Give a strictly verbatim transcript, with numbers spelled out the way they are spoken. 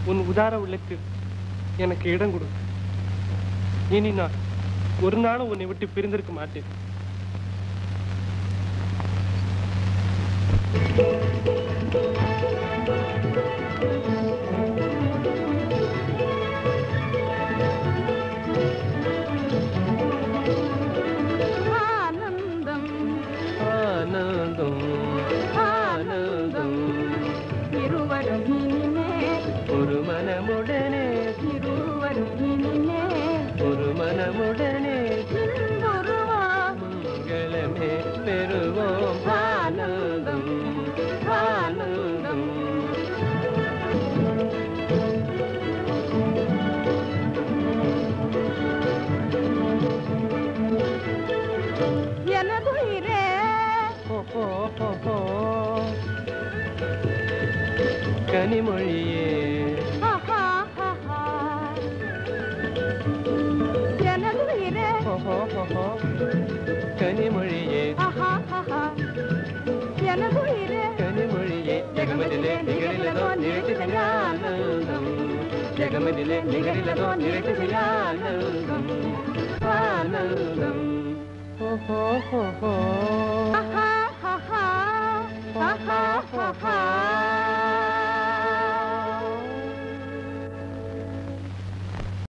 உன் உதார உள்ளத்தில் எனக்கு இடம் கொடு. இனி நான் ஒரு நாளும் உன்னை விட்டு பிரிந்திருக்க மாட்டேன். ஆனந்தம் ஆனந்தம் ஆனந்தம் இருவரும் இனிமே ஒரு மனமுடனே இருவரும் இனிமே ஒரு மனமுடனே இன்புருவோம் மங்களமே பெறுவோம். ஆனந்தம் ஆனந்தம் எனதுயிரே கனிமொழியே எனதுயிரே கனிமொழியே எனதுயிரே கனிமொழியே ஜெகமதிலே நிகரிலதோ நிறுத்தி ஆனந்தம் ஜெகமதிலே நிகரிலதோ நிறுத்தி ஆனந்தம் ஆனந்தம். ஓஹோ